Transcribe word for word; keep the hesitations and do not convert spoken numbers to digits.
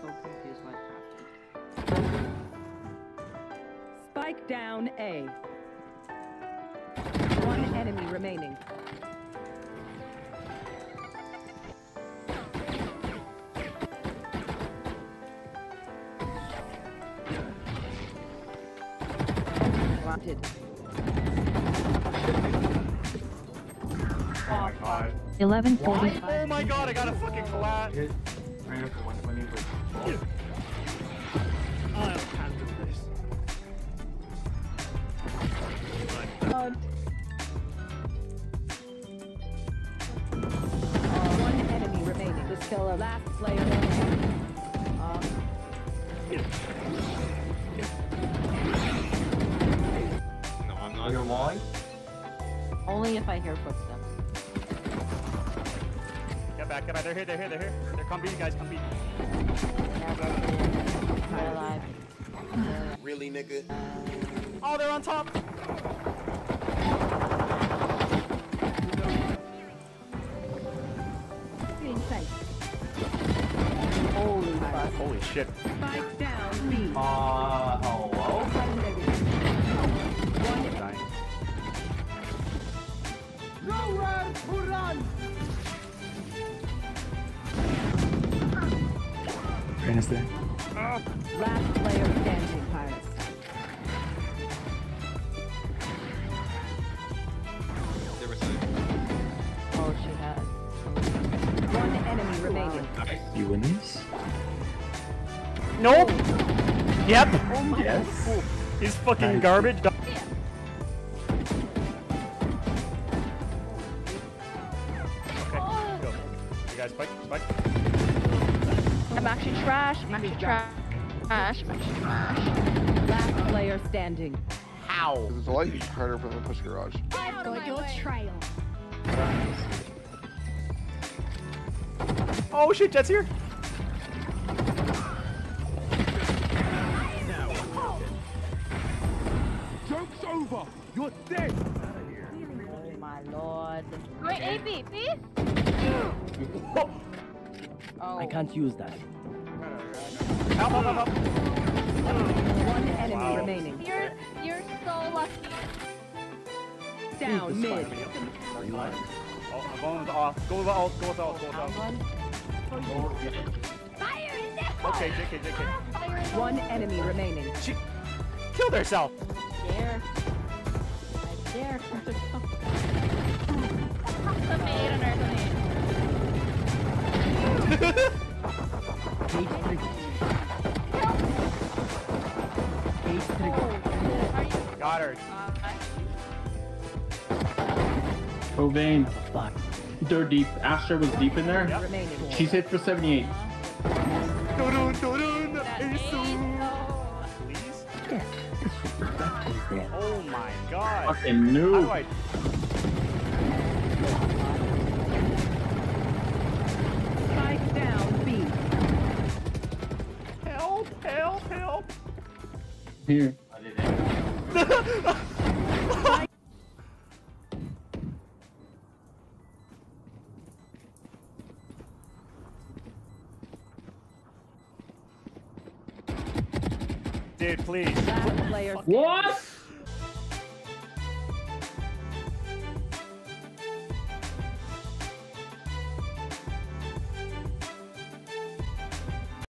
so confused what happened. Spike down A. One enemy remaining. Wanted. Oh my god. eleven forty-five. Oh my god, I got a fucking collapse. Hit ran for one twenty for I'll handle this. One enemy remaining. This killer. Last player remaining. Uh, No, I'm not. You're walling? Only if I hear footsteps. Get back, get back. They're here, they're here, they're here. They're come beat, guys, come beat. Try alive. Really, nigga? Oh, they're on top. inside. Holy fuck. Holy shit. Spike down B. Uh, hello? One Dying. nowhere to run. Reyna's there. Last player standing, Pirates. They were saying. Oh, she has. One enemy remaining. You win this? Nope. Yep. Yes. He's fucking Nice. garbage. Okay, go. You guys spike, spike. I'm actually trash. I'm actually trash. Trash. I'm actually trash. Last player standing. How? It's a lot harder for them to push garage. I've got your trail. Oh shit, Jet's here. Joke's over! You're dead! Oh my lord. Wait, A B, B? Oh. I can't use that. Help, help, help, help. One enemy Wow. remaining. You're you're so lucky. Down mid. Oh, I'm going with off. Go with alt, go with alt, go with alt. One. Fire in there! Okay, J K, J K. Fire in One enemy remaining. She killed herself. Dare. I dare. the maid on earth. Cage trigger. Cage trigger. Are you? Got her. Uh, Oh, Vayne. Fuck. They're deep. Astra was deep in there. Yep. Remaining. She's hit for seventy-eight. Dun, dun, dun, that Ace. ace, oh. Please. Yes. This disrespect is there. Oh my god. Fucking How do noob. I? Spike down B. Help, help, help. Here. Dude, please. Last player. What?